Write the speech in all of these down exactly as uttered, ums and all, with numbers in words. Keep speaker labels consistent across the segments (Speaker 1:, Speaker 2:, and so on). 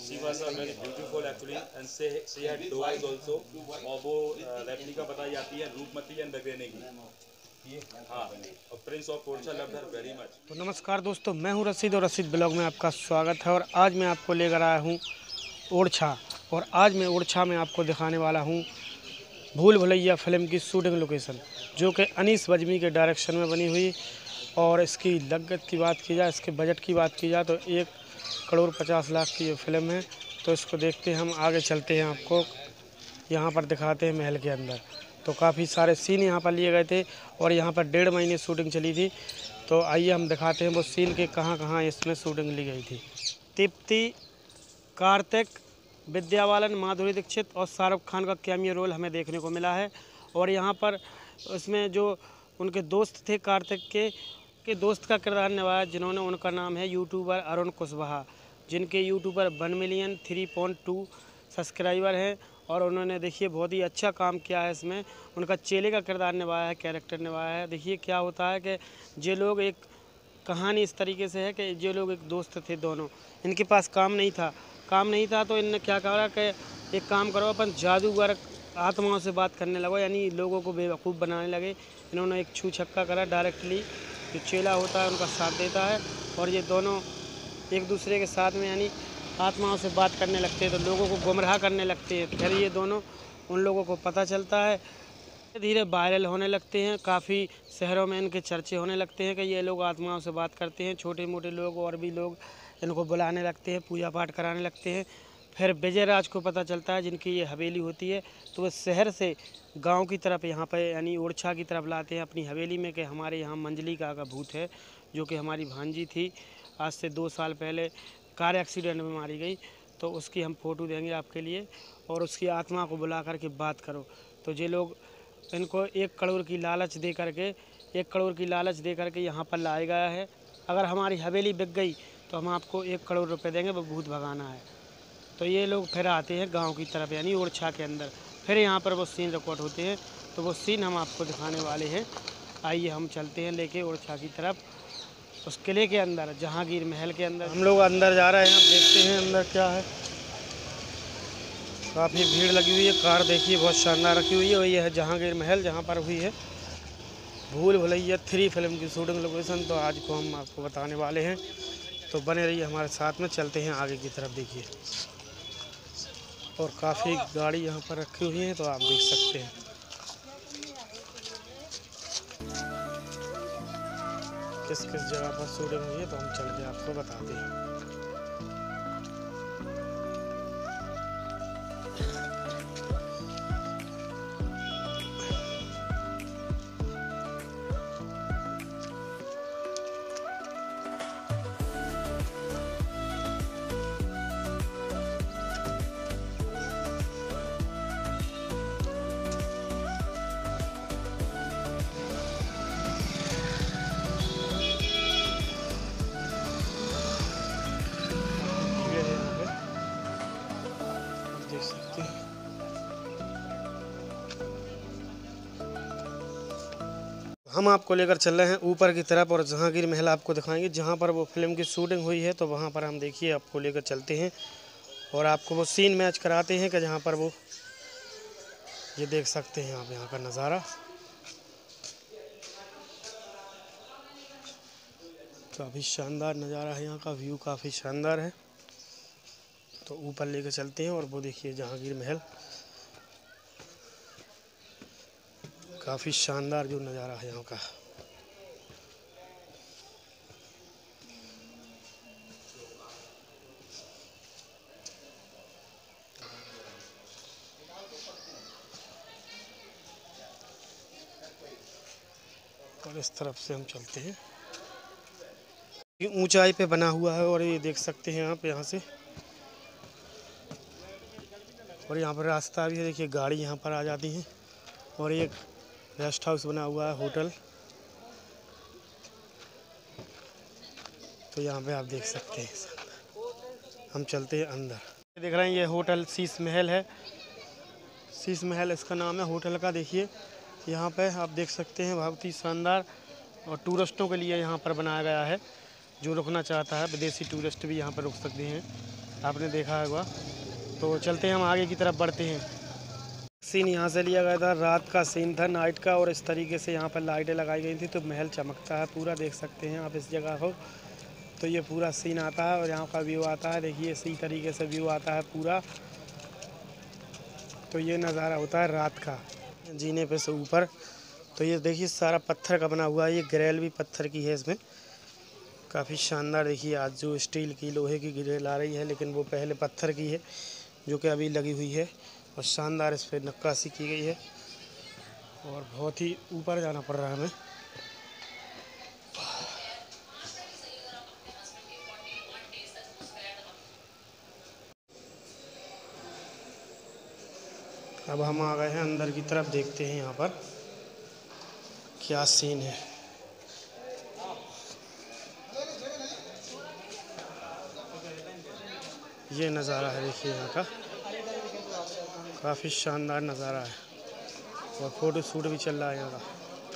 Speaker 1: She was uh, very beautiful actually, and she she had two eyes also. और वो replica बताई जाती है रूपमती एंड बगरेने की। हाँ, और prince of Portia loved her very much.
Speaker 2: तो नमस्कार दोस्तों, मैं हूं रशीद और रशीद ब्लॉग में आपका स्वागत है। और आज मैं आपको लेकर आया हूं ओरछा। और आज मैं ओरछा में आपको दिखाने वाला हूं भूल भुलैया फिल्म की शूटिंग लोकेशन, जो कि अनीस बजमी के डायरेक्शन में बनी हुई। और इसकी लागत की बात की जाए, इसके बजट की बात की जाए तो एक करोड़ पचास लाख की ये फिल्म है। तो इसको देखते हैं, हम आगे चलते हैं, आपको यहाँ पर दिखाते हैं महल के अंदर। तो काफ़ी सारे सीन यहाँ पर लिए गए थे और यहाँ पर डेढ़ महीने शूटिंग चली थी। तो आइए हम दिखाते हैं वो सीन के कहाँ कहाँ इसमें शूटिंग ली गई थी। दीप्ति, कार्तिक, विद्या बालन, माधुरी दीक्षित और शाहरुख खान का कैमियो रोल हमें देखने को मिला है। और यहाँ पर उसमें जो उनके दोस्त थे, कार्तिक के के दोस्त का किरदार निभाया जिन्होंने, उनका नाम है यूट्यूबर अरुण कुशवाहा, जिनके youtuber one million three point two subscriber हैं। और उन्होंने देखिए बहुत ही अच्छा काम किया है इसमें। उनका चेले का किरदार निभाया है, कैरेक्टर निभाया है। देखिए क्या होता है कि ये लोग, एक कहानी इस तरीके से है कि ये लोग एक दोस्त थे दोनों, इनके पास काम नहीं था काम नहीं था तो इनने क्या करा कि एक काम करो, अपन जादूगर आत्माओं से बात करने लगो, यानी लोगों को बेवकूफ़ बनाने लगे। इन्होंने एक छू छक्का करा, डायरेक्टली जो चेला होता है उनका साथ देता है और ये दोनों एक दूसरे के साथ में यानी आत्माओं से बात करने लगते हैं, तो लोगों को गुमराह करने लगते हैं। फिर ये दोनों, उन लोगों को पता चलता है, धीरे वायरल होने लगते हैं। काफ़ी शहरों में इनके चर्चे होने लगते हैं कि ये लोग आत्माओं से बात करते हैं। छोटे मोटे लोग और भी लोग इनको बुलाने लगते हैं, पूजा पाठ कराने लगते हैं। फिर विजय राज को पता चलता है, जिनकी ये हवेली होती है, तो वो शहर से गांव की तरफ यहाँ पर यानी ओरछा की तरफ लाते हैं अपनी हवेली में कि हमारे यहाँ मंजलिका का भूत है, जो कि हमारी भांजी थी, आज से दो साल पहले कार एक्सीडेंट में मारी गई। तो उसकी हम फ़ोटो देंगे आपके लिए और उसकी आत्मा को बुला कर के बात करो। तो ये लोग, इनको एक करोड़ की लालच दे करके एक करोड़ की लालच दे करके यहाँ पर लाया गया है। अगर हमारी हवेली बिक गई तो हम आपको एक करोड़ रुपए देंगे, वो भूत भगाना है। तो ये लोग फिर आते हैं गांव की तरफ यानी ओरछा के अंदर। फिर यहाँ पर वो सीन रिकॉर्ड होते हैं, तो वो सीन हम आपको दिखाने वाले हैं। आइए हम चलते हैं लेके ओरछा की तरफ, उस किले के अंदर, जहांगीर महल के अंदर। हम लोग अंदर जा रहे हैं, अब देखते हैं अंदर क्या है। काफ़ी भीड़ लगी हुई है। कार देखिए बहुत शानदार रखी हुई है। और ये है जहांगीर महल, जहाँ पर हुई है भूल भुलैया थ्री फिल्म की शूटिंग लोकेशन। तो आज को हम आपको बताने वाले हैं, तो बने रहिए हमारे साथ में। चलते हैं आगे की तरफ, देखिए। और काफ़ी गाड़ी यहाँ पर रखी हुई है, तो आप देख सकते हैं। किस किस जगह पर शूटिंग हुई है तो हम चल के आपको बताते हैं। देख सकते हैं हम आपको लेकर चल रहे हैं ऊपर की तरफ और जहांगीर महल आपको दिखाएंगे, जहां पर वो फिल्म की शूटिंग हुई है। तो वहां पर हम देखिए आपको लेकर चलते हैं और आपको वो सीन मैच कराते हैं कि जहां पर वो, ये देख सकते हैं आप यहाँ का नज़ारा। काफ़ी शानदार नज़ारा है, यहाँ का व्यू काफ़ी शानदार है। तो ऊपर लेकर चलते हैं और वो देखिए जहांगीर महल, काफ़ी शानदार जो नज़ारा है यहाँ का। और इस तरफ से हम चलते हैं, ये ऊंचाई पे बना हुआ है और ये देख सकते हैं आप यहाँ से। और यहाँ पर रास्ता भी है, देखिए गाड़ी यहाँ पर आ जाती है। और एक रेस्ट हाउस बना हुआ है, होटल। तो यहाँ पे आप देख सकते हैं। हम चलते हैं अंदर। देख रहे हैं ये होटल शीश महल है, शीश महल इसका नाम है होटल का। देखिए यहाँ पे आप देख सकते हैं, बहुत ही शानदार और टूरिस्टों के लिए यहाँ पर बनाया गया है। जो रुकना चाहता है, विदेशी टूरिस्ट भी यहाँ पर रुक सकते हैं। आपने देखा होगा। तो चलते हैं, हम आगे की तरफ बढ़ते हैं। सीन यहाँ से लिया गया था, रात का सीन था, नाइट का, और इस तरीके से यहाँ पर लाइटें लगाई गई थी तो महल चमकता है पूरा, देख सकते हैं आप इस जगह को। तो ये पूरा सीन आता है और यहाँ का व्यू आता है, देखिए इसी तरीके से व्यू आता है पूरा। तो ये नज़ारा होता है रात का जीने पे से ऊपर। तो ये देखिए सारा पत्थर का बना हुआ है, ये ग्रिल भी पत्थर की है इसमें, काफ़ी शानदार। देखिए आज जो स्टील की लोहे की ग्रिल आ रही है, लेकिन वो पहले पत्थर की है जो कि अभी लगी हुई है, और शानदार इस पर नक्काशी की गई है, और बहुत ही ऊपर जाना पड़ रहा है हमें। अब हम आ गए हैं अंदर की तरफ, देखते हैं यहाँ पर क्या सीन है। ये नज़ारा है, देखिए यहाँ का काफ़ी शानदार नज़ारा है, और फोटो शूट भी चल रहा है यहाँ का।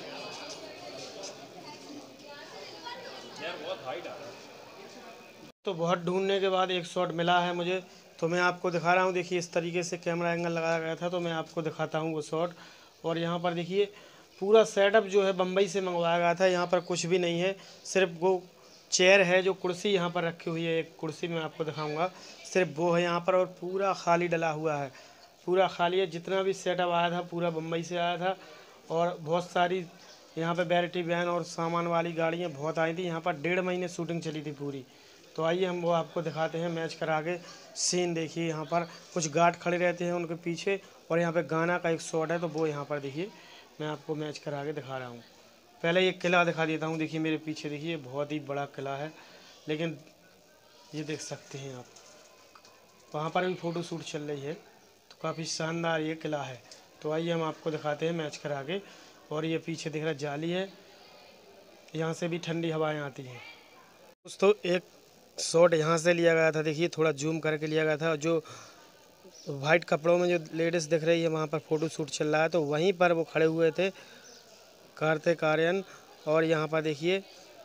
Speaker 2: तो बहुत ढूंढने के बाद एक शॉट मिला है मुझे, तो मैं आपको दिखा रहा हूँ। देखिए इस तरीके से कैमरा एंगल लगाया गया था, तो मैं आपको दिखाता हूँ वो शॉट। और यहाँ पर देखिए पूरा सेटअप जो है बम्बई से मंगवाया गया था, यहाँ पर कुछ भी नहीं है, सिर्फ वो चेयर है, जो कुर्सी यहाँ पर रखी हुई है, एक कुर्सी मैं आपको दिखाऊंगा, सिर्फ वो है यहाँ पर, और पूरा खाली डला हुआ है, पूरा खाली है। जितना भी सेटअप आया था पूरा बम्बई से आया था, और बहुत सारी यहाँ पे बैरिटी वैन और सामान वाली गाड़ियाँ बहुत आई थी। यहाँ पर डेढ़ महीने शूटिंग चली थी पूरी। तो आइए हम वो आपको दिखाते हैं मैच करा के सीन। देखिए यहाँ पर कुछ गार्ड खड़े रहते हैं उनके पीछे, और यहाँ पे गाना का एक शॉट है, तो वो यहाँ पर देखिए मैं आपको मैच करा के दिखा रहा हूँ। पहले ये किला दिखा देता हूँ, देखिए मेरे पीछे देखिए बहुत ही बड़ा किला है, लेकिन ये देख सकते हैं आप, वहाँ पर भी फ़ोटो शूट चल रही है, तो काफ़ी शानदार ये किला है। तो आइए हम आपको दिखाते हैं मैच करा के। और ये पीछे दिख रहा जाली है, यहाँ से भी ठंडी हवाएं आती हैं। दोस्तों एक शॉट यहाँ से लिया गया था, देखिए थोड़ा जूम करके लिया गया था, जो वाइट कपड़ों में जो लेडीज़ दिख रही है वहाँ पर फ़ोटो शूट चल रहा है, तो वहीं पर वो खड़े हुए थे कार्तिक आर्यन। और यहाँ पर देखिए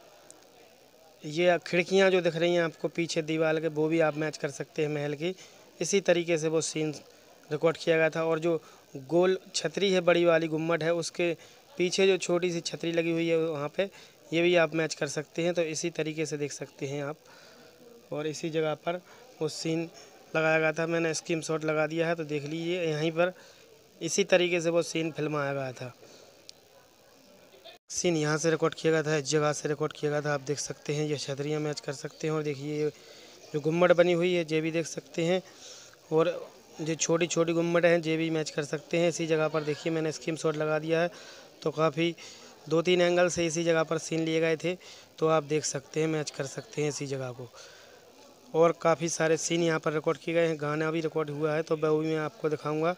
Speaker 2: ये खिड़कियाँ जो दिख रही हैं आपको पीछे दीवार के, वो भी आप मैच कर सकते हैं महल की। इसी तरीके से वो सीन रिकॉर्ड किया गया था। और जो गोल छतरी है, बड़ी वाली गुम्मट है, उसके पीछे जो छोटी सी छतरी लगी हुई है वहाँ पे, ये भी आप मैच कर सकते हैं। तो इसी तरीके से देख सकते हैं आप, और इसी जगह पर वो सीन लगाया गया था, मैंने स्क्रीन शॉट लगा दिया है, तो देख लीजिए यहीं पर इसी तरीके से वो सीन फिल्माया गया था। सीन यहाँ से रिकॉर्ड किया गया था, इस जगह से रिकॉर्ड किया गया था, आप देख सकते हैं। ये छतरियाँ मैच कर सकते हैं, और देखिए जो गुम्मट बनी हुई है ये भी देख सकते हैं, और जो छोटी छोटी गुम्मट हैं ये भी मैच कर सकते हैं। इसी जगह पर देखिए मैंने स्क्रीन शॉट लगा दिया है, तो काफ़ी दो तीन एंगल से इसी जगह पर सीन लिए गए थे, तो आप देख सकते हैं, मैच कर सकते हैं इसी जगह को। और काफ़ी सारे सीन यहाँ पर रिकॉर्ड किए गए हैं, गाना भी रिकॉर्ड हुआ है, तो वो भी मैं आपको दिखाऊंगा।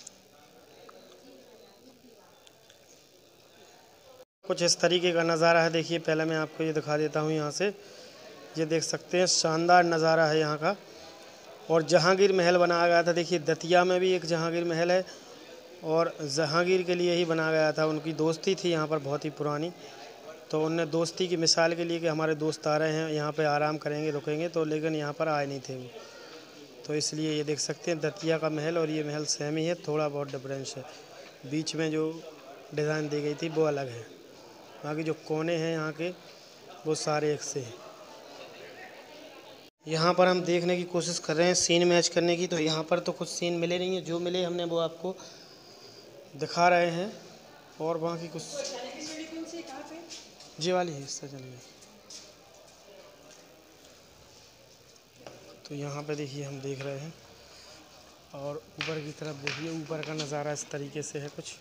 Speaker 2: कुछ इस तरीके का नज़ारा है, देखिए पहले मैं आपको ये दिखा देता हूँ। यहाँ से ये देख सकते हैं, शानदार नज़ारा है यहाँ का। और जहांगीर महल बनाया गया था, देखिए दतिया में भी एक जहांगीर महल है, और जहांगीर के लिए ही बनाया गया था। उनकी दोस्ती थी यहाँ पर बहुत ही पुरानी, तो उनने दोस्ती की मिसाल के लिए कि हमारे दोस्त आ रहे हैं यहाँ पे आराम करेंगे रुकेंगे, तो लेकिन यहाँ पर आए नहीं थे वो, तो इसलिए ये देख सकते हैं दतिया का महल और ये महल सेम ही है, थोड़ा बहुत डिफरेंस है, बीच में जो डिज़ाइन दी गई थी वो अलग है, बाकी जो कोने हैं यहाँ के वो सारे एक से हैं। यहाँ पर हम देखने की कोशिश कर रहे हैं सीन मैच करने की, तो यहाँ पर तो कुछ सीन मिले नहीं हैं, जो मिले हमने वो आपको दिखा रहे हैं। और वहाँ की कुछ जी वाली हिस्सा चलिए, तो यहाँ पे देखिए हम देख रहे हैं, और ऊपर की तरफ देखिए, ऊपर का नज़ारा इस तरीके से है कुछ।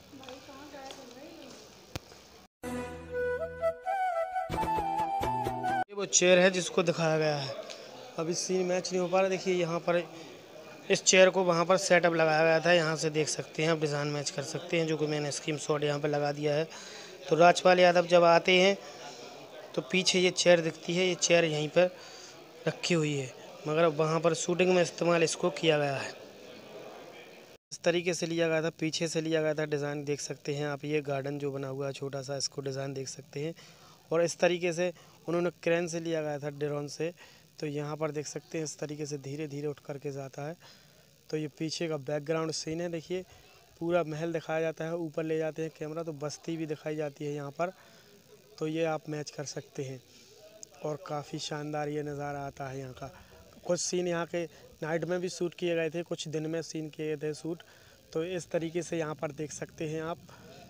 Speaker 2: ये वो चेयर है जिसको दिखाया गया है, अभी सीन मैच नहीं हो पा रहा। देखिए यहाँ पर इस चेयर को वहाँ पर सेटअप लगाया गया था, यहाँ से देख सकते हैं आप, डिज़ाइन मैच कर सकते हैं, जो कि मैंने स्क्रीन शॉट यहाँ पर लगा दिया है। तो राजपाल यादव जब आते हैं तो पीछे ये चेयर दिखती है, ये चेयर यहीं पर रखी हुई है, मगर वहाँ पर शूटिंग में इस्तेमाल इसको किया गया है। इस तरीके से लिया गया था, पीछे से लिया गया था, डिज़ाइन देख सकते हैं आप। ये गार्डन जो बना हुआ है छोटा सा, इसको डिज़ाइन देख सकते हैं। और इस तरीके से उन्होंने क्रेन से लिया गया था, ड्रोन से, तो यहाँ पर देख सकते हैं इस तरीके से धीरे धीरे उठ करके जाता है। तो ये पीछे का बैकग्राउंड सीन है, देखिए पूरा महल दिखाया जाता है, ऊपर ले जाते हैं कैमरा तो बस्ती भी दिखाई जाती है यहाँ पर। तो ये आप मैच कर सकते हैं और काफ़ी शानदार ये नज़ारा आता है यहाँ का। कुछ सीन यहाँ के नाइट में भी शूट किए गए थे, कुछ दिन में सीन किए थे शूट। तो इस तरीके से यहाँ पर देख सकते हैं आप,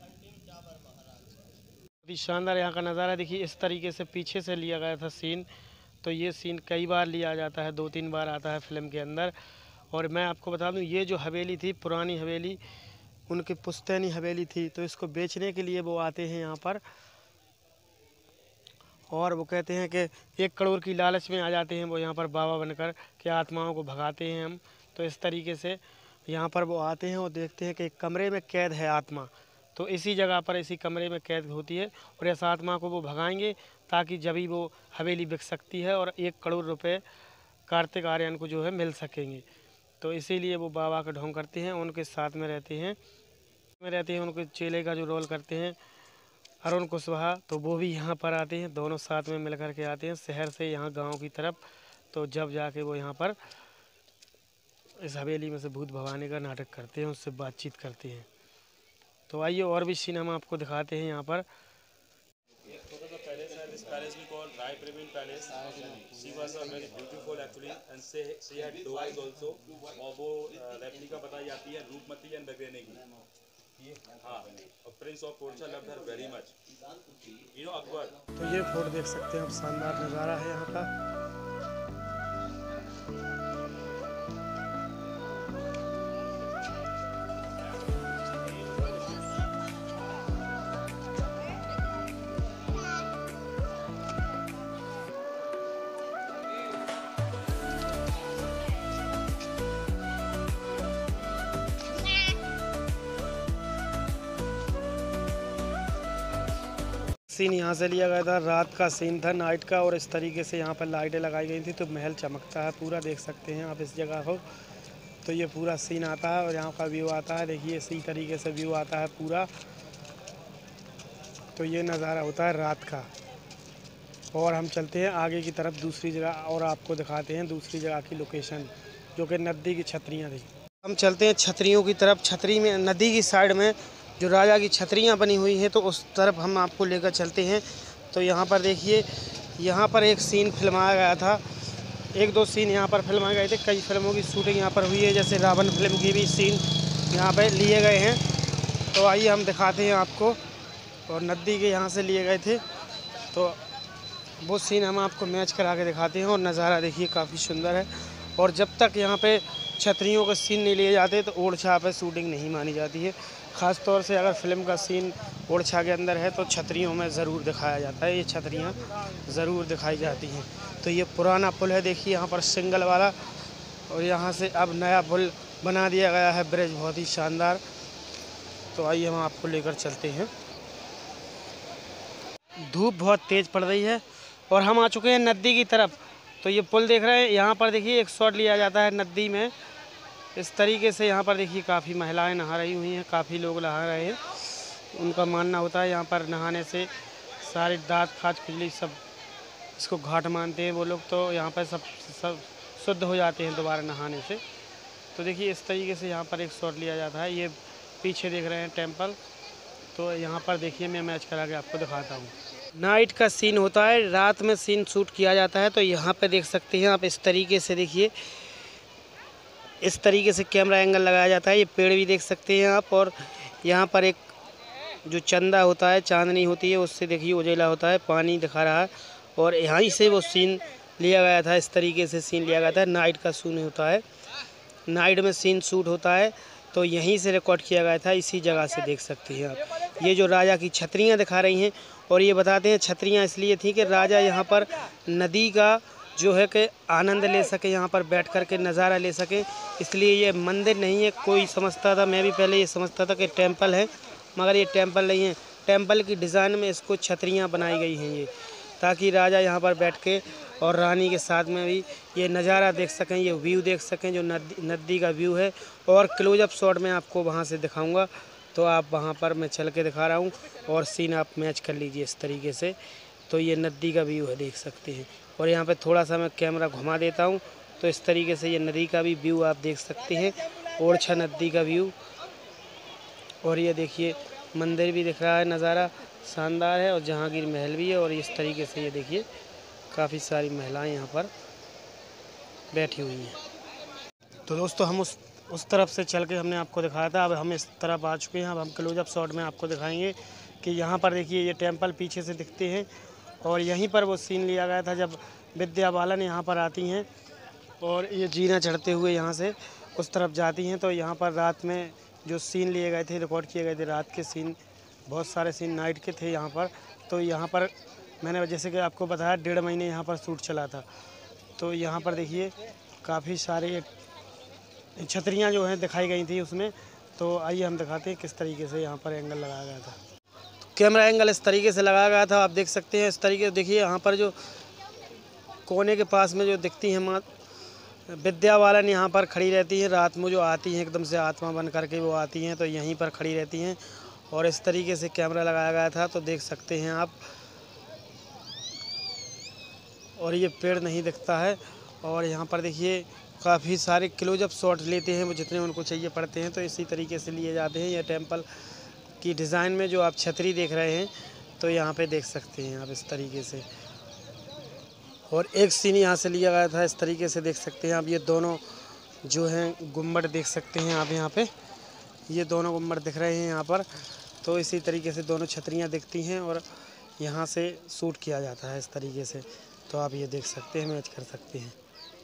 Speaker 2: बहुत ही शानदार यहाँ का नज़ारा। देखिए इस तरीके से पीछे से लिया गया था सीन। तो ये सीन कई बार लिया जाता है, दो तीन बार आता है फिल्म के अंदर। और मैं आपको बता दूं ये जो हवेली थी, पुरानी हवेली, उनकी पुश्तैनी हवेली थी। तो इसको बेचने के लिए वो आते हैं यहाँ पर और वो कहते हैं कि एक करोड़ की लालच में आ जाते हैं वो यहाँ पर बाबा बनकर कि आत्माओं को भगाते हैं हम। तो इस तरीके से यहाँ पर वो आते हैं और देखते हैं कि एक कमरे में कैद है आत्मा। तो इसी जगह पर इसी कमरे में कैद होती है और इस आत्मा को वो भगाएंगे ताकि जब ही वो हवेली बिक सकती है और एक करोड़ रुपए कार्तिक आर्यन को जो है मिल सकेंगे। तो इसीलिए वो बाबा का ढोंग करते हैं, उनके साथ में रहते हैं में रहते हैं उनके चेले का जो रोल करते हैं अरुण कुशवाहा। तो वो भी यहाँ पर आते हैं, दोनों साथ में मिल कर के आते हैं शहर से यहाँ गांव की तरफ। तो जब जाके वो यहाँ पर इस हवेली में से भूत भगाने का नाटक करते हैं, उससे बातचीत करते हैं। तो आइए और भी सीन हम आपको दिखाते हैं यहाँ पर।
Speaker 1: This palace we call Rai Praveen Palace. She was a very beautiful actually, and she she had doors also. और वो रेप्लिका बताई जाती है रूपमती एंड बगरेने की। हाँ, और prince of Portia loved her very much. You know Akbar.
Speaker 2: तो ये फोटो देख सकते हैं आप, शानदार नज़ारा है यहाँ का। सीन यहाँ से लिया गया था, रात का सीन था, नाइट का। और इस तरीके से यहाँ पर लाइटें लगाई गई थी तो महल चमकता है पूरा, देख सकते हैं आप इस जगह को। तो ये पूरा सीन आता है और यहाँ का व्यू आता है, देखिए इसी तरीके से व्यू आता है पूरा। तो ये नज़ारा होता है रात का। और हम चलते हैं आगे की तरफ दूसरी जगह और आपको दिखाते हैं दूसरी जगह की लोकेशन, जो कि नदी की छतरियाँ थी। हम चलते हैं छतरियों की तरफ। छतरी में नदी की साइड में जो राजा की छतरियाँ बनी हुई हैं, तो उस तरफ हम आपको लेकर चलते हैं। तो यहाँ पर देखिए, यहाँ पर एक सीन फिल्माया गया था, एक दो सीन यहाँ पर फिल्माए गए थे। कई फिल्मों की शूटिंग यहाँ पर हुई है, जैसे रावण फिल्म की भी सीन यहाँ पर लिए गए हैं। तो आइए हम दिखाते हैं आपको। और नदी के यहाँ से लिए गए थे, तो वो सीन हम आपको मैच करा के दिखाते हैं। और नज़ारा देखिए काफ़ी सुंदर है। और जब तक यहाँ पे छतरियों का सीन नहीं लिए जाते तो ओरछा पे शूटिंग नहीं मानी जाती है। ख़ास तौर से अगर फिल्म का सीन ओरछा के अंदर है तो छतरियों में ज़रूर दिखाया जाता है, ये छतरियाँ ज़रूर दिखाई जाती हैं। तो ये पुराना पुल है, देखिए यहाँ पर सिंगल वाला, और यहाँ से अब नया पुल बना दिया गया है, ब्रिज बहुत ही शानदार। तो आइए हम आपको लेकर चलते हैं। धूप बहुत तेज़ पड़ रही है और हम आ चुके हैं नदी की तरफ। तो ये पुल देख रहे हैं, यहाँ पर देखिए एक शॉट लिया जाता है नदी में इस तरीके से। यहाँ पर देखिए काफ़ी महिलाएं नहा रही हुई हैं, काफ़ी लोग नहा रहे हैं। उनका मानना होता है यहाँ पर नहाने से सारे दांत खाज खुजली सब इसको घाट मानते हैं वो लोग। तो यहाँ पर सब सब शुद्ध हो जाते हैं दोबारा नहाने से। तो देखिए इस तरीके से यहाँ पर एक शॉट लिया जाता है। ये पीछे देख रहे हैं टेम्पल। तो यहाँ पर देखिए मैं मैच करा के आपको दिखाता हूँ। नाइट का सीन होता है, रात में सीन शूट किया जाता है। तो यहाँ पे देख सकते हैं आप, इस तरीके से देखिए, इस तरीके से कैमरा एंगल लगाया जाता है। ये पेड़ भी देख सकते हैं आप। और यहाँ पर एक जो चंदा होता है, चांदनी होती है, उससे देखिए उजेला होता है, पानी दिखा रहा है। और यहीं से वो सीन लिया गया था, इस तरीके से सीन लिया गया था। नाइट का सीन होता है, नाइट में सीन शूट होता है, तो यहीं से रिकॉर्ड किया गया था, इसी जगह से देख सकते हैं आप। ये जो राजा की छतरियाँ दिखा रही हैं, और ये बताते हैं छतरियाँ इसलिए थी कि राजा यहाँ पर नदी का जो है कि आनंद ले सके, यहाँ पर बैठ कर के नज़ारा ले सके, इसलिए ये मंदिर नहीं है। कोई समझता था, मैं भी पहले ये समझता था कि टेंपल है, मगर ये टेंपल नहीं है। टेंपल की डिज़ाइन में इसको छतरियाँ बनाई गई हैं ये, ताकि राजा यहाँ पर बैठ के और रानी के साथ में भी ये नज़ारा देख सकें, ये व्यू देख सकें जो नदी नदी का व्यू है। और क्लोजअप शॉट में आपको वहाँ से दिखाऊंगा, तो आप वहाँ पर मैं चल के दिखा रहा हूँ और सीन आप मैच कर लीजिए इस तरीके से। तो ये नदी का व्यू है, देख सकते हैं। और यहाँ पे थोड़ा सा मैं कैमरा घुमा देता हूँ तो इस तरीके से ये नदी का भी व्यू आप देख सकते हैं, ओरछा नदी का व्यू। और ये देखिए मंदिर भी दिख रहा है, नज़ारा शानदार है, और जहांगीर महल भी है। और इस तरीके से ये देखिए काफ़ी सारी महिलाएं यहाँ पर बैठी हुई हैं। तो दोस्तों हम उस उस तरफ से चल के हमने आपको दिखाया था, अब हम इस तरफ आ चुके हैं। अब हम क्लोजअप शॉट में आपको दिखाएंगे कि यहाँ पर देखिए ये टेम्पल पीछे से दिखते हैं, और यहीं पर वो सीन लिया गया था जब विद्या बालन यहाँ पर आती हैं और ये जीना चढ़ते हुए यहाँ से उस तरफ जाती हैं। तो यहाँ पर रात में जो सीन लिए गए थे, रिकॉर्ड किए गए थे, रात के सीन, बहुत सारे सीन नाइट के थे यहाँ पर। तो यहाँ पर मैंने जैसे कि आपको बताया डेढ़ महीने यहाँ पर शूट चला था। तो यहाँ पर देखिए काफ़ी सारे छतरियाँ जो हैं दिखाई गई थी उसमें। तो आइए हम दिखाते हैं किस तरीके से यहाँ पर एंगल लगाया गया था। कैमरा एंगल इस तरीके से लगाया गया था, आप देख सकते हैं। इस तरीके से देखिए यहाँ पर जो कोने के पास में जो दिखती हैं माँ विद्या बालन यहाँ पर खड़ी रहती हैं, रात में जो आती हैं एकदम से आत्मा बन करके वो आती हैं, तो यहीं पर खड़ी रहती हैं। और इस तरीके से कैमरा लगाया गया था, तो देख सकते हैं आप। और ये पेड़ नहीं दिखता है। और यहाँ पर देखिए काफ़ी सारे क्लोजअप शॉट लेते हैं वो जितने उनको चाहिए पड़ते हैं, तो इसी तरीके से लिए जाते हैं। ये टेम्पल की डिज़ाइन में जो आप छतरी देख रहे हैं तो यहाँ पे देख सकते हैं आप इस तरीके से। और एक सीन यहाँ से लिया गया था, इस तरीके से देख सकते हैं आप। ये दोनों जो हैं गुम्बद देख सकते हैं आप, यहाँ पे ये दोनों गुम्बद दिख रहे हैं यहाँ पर। तो इसी तरीके से दोनों छतरियाँ दिखती हैं और यहाँ से शूट किया जाता है इस तरीके से। तो आप ये देख सकते हैं, मैच कर सकते हैं।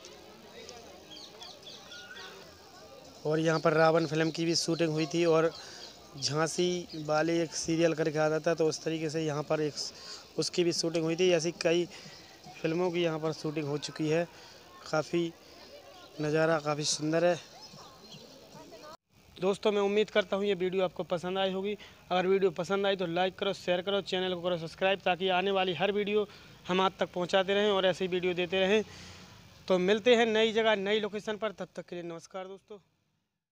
Speaker 2: और यहाँ पर रावण फिल्म की भी शूटिंग हुई थी, और झांसी वाले एक सीरियल करके आता था, तो उस तरीके से यहाँ पर एक उसकी भी शूटिंग हुई थी। ऐसी कई फिल्मों की यहाँ पर शूटिंग हो चुकी है। काफ़ी नज़ारा काफ़ी सुंदर है। दोस्तों मैं उम्मीद करता हूँ ये वीडियो आपको पसंद आई होगी। अगर वीडियो पसंद आई तो लाइक करो, शेयर करो, चैनल को करो सब्सक्राइब, ताकि आने वाली हर वीडियो हम आप तक पहुँचाते रहें और ऐसी वीडियो देते रहें। तो मिलते हैं नई जगह नई लोकेशन पर, तब तक के लिए नमस्कार दोस्तों।